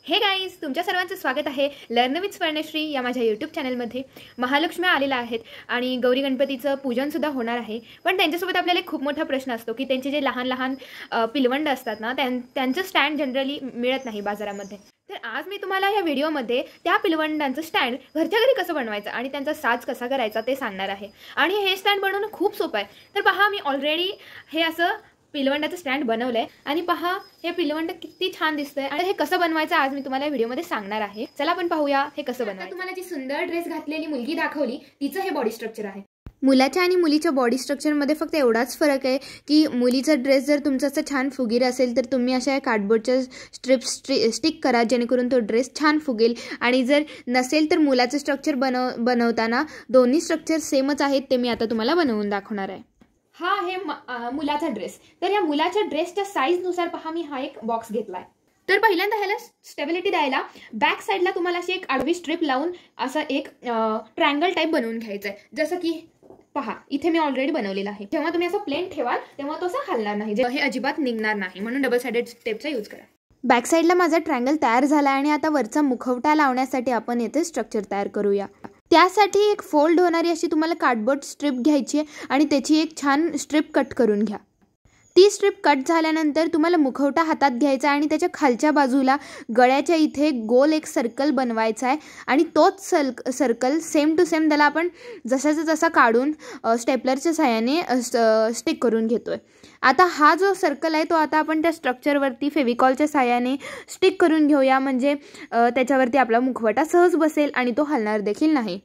हे गाईज, तुमच्या सर्वांचं स्वागत आहे लर्न विथ स्वर्णश्री या माझ्या यूट्यूब चॅनलमध्ये। महालक्ष्मी आलेला आहेत आणि गौरी गणपतीचं पूजनसुद्धा होणार आहे। पण त्यांच्यासोबत आपल्याला एक खूप मोठा प्रश्न असतो की त्यांचे जे लहान लहान पिलवंड असतात ना, त्यांचं स्टँड जनरली मिळत नाही बाजारामध्ये। तर आज मी तुम्हाला या व्हिडिओमध्ये त्या पिलवंडांचं स्टँड घरच्या घरी कसं बनवायचं आणि त्यांचा साज कसा करायचा ते सांगणार आहे। आणि हे स्टँड बनवणं खूप सोपं आहे। तर पहा, मी ऑलरेडी हे असं पिलवंडाचं स्टँड बनवलंय आणि पहा हे पिलवंड किती छान दिसतंय। आणि हे कसं बनवायचं आज मी तुम्हाला व्हिडिओमध्ये सांगणार आहे। चला आपण पाहूया हे कसं बनवायचं। तुम्हाला जी सुंदर ड्रेस घातलेली मुलगी दाखवली तिचं हे बॉडी स्ट्रक्चर आहे। मुलाच्या आणि मुलीच्या बॉडी स्ट्रक्चरमध्ये फक्त एवढाच फरक आहे की मुलीचा ड्रेस जर तुमचा असं छान फुगीर असेल तर तुम्ही अशा कार्डबोर्डच्या स्ट्रिप्स स्टिक करा जेणेकरून तो ड्रेस छान फुगेल। आणि जर नसेल तर मुलाचं स्ट्रक्चर बनवताना दोन्ही स्ट्रक्चर सेमच आहेत, ते मी आता तुम्हाला बनवून दाखवणार आहे। हा आहे मुलाचा ड्रेस। तर या मुलाच्या ड्रेसच्या साईजनुसार पहा मी हा एक बॉक्स घेतलाय। तर पहिल्यांदा ह्याला स्टेबिलिटी द्यायला बॅक साईडला तुम्हाला अशी एक आडवी स्ट्रिप लावून असं एक ट्रायंगल टाईप बनवून घ्यायचं आहे। जसं की पहा इथे मी ऑलरेडी बनवलेला आहे। जेव्हा तुम्ही असं प्लेन ठेवाल तेव्हा तो असं हलणार नाही, हे अजिबात निघणार नाही, म्हणून डबल साइडेड टेपचा यूज करा। बॅक साईडला माझा ट्रायंगल तयार झाला आणि आता वरचा मुखवटा लावण्यासाठी आपण येथे स्ट्रक्चर तयार करूया। त्यासाठी एक फोल्ड होणारी अशी तुम्हाला कार्डबोर्ड स्ट्रिप घ्यायची आहे आणि त्याची एक छान स्ट्रिप कट करून घ्या। ती स्ट्रिप कट झाल्यानंतर तुम्हाला मुखवटा हातात घ्यायचा आणि त्याच्या खालच्या बाजूला गळ्याच्या इथे गोल एक सर्कल बनवायचा आहे आणि तोच सर्कल सेम टू सेम त्याला आपण जसाचा तसा काढून स्टेपलरच्या सहाय्याने स्टिक करून घेतोय। आता हा जो सर्कल आहे तो आता आपण त्या स्ट्रक्चरवरती फेविकॉलच्या सहाय्याने स्टिक करून घेऊया, म्हणजे त्याच्यावरती आपला मुखवटा सहज बसेल आणि तो हलणार देखील नाही।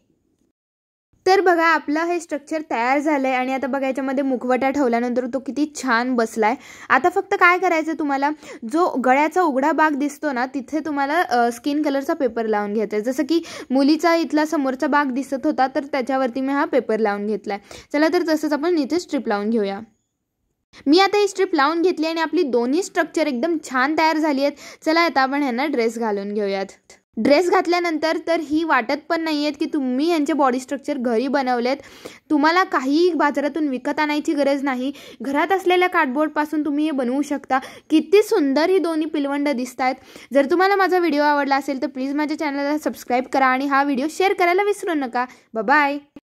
तर बघा आपलं हे स्ट्रक्चर तयार झालंय आणि आता बघा याच्यामध्ये मुखवटा ठेवल्यानंतर तो किती छान बसलाय। आता फक्त काय करायचं, तुम्हाला जो गळ्याचा उघडा भाग दिसतो ना तिथे तुम्हाला स्किन कलरचा पेपर लावून घ्यायचा आहे। जसं की मुलीचा इथला समोरचा भाग दिसत होता तर त्याच्यावरती मी हा पेपर लावून घेतलाय। चला तर तसंच आपण इथे स्ट्रिप लावून घेऊया। मी आता ही स्ट्रिप लावून घेतली आणि आपली दोन्ही स्ट्रक्चर एकदम छान तयार झाली आहेत। चला आता आपण ह्यांना ड्रेस घालून घेऊयात। ड्रेस घातल्यानंतर तर ही वाटत पण नाही आहेत की तुम्ही यांचे बॉडी स्ट्रक्चर घरी बनवलेत। तुम्हाला काही बाजारातून विकत आणायची गरज नाही, घरात असलेल्या कार्डबोर्डपासून तुम्ही हे बनवू शकता। किती सुंदर ही दोन्ही पिलवंड दिसत आहेत। जर तुम्हाला माझा व्हिडिओ आवडला असेल तर प्लीज माझ्या चॅनलला सबस्क्राईब करा आणि हा व्हिडिओ शेअर करायला विसरू नका। Bye bye.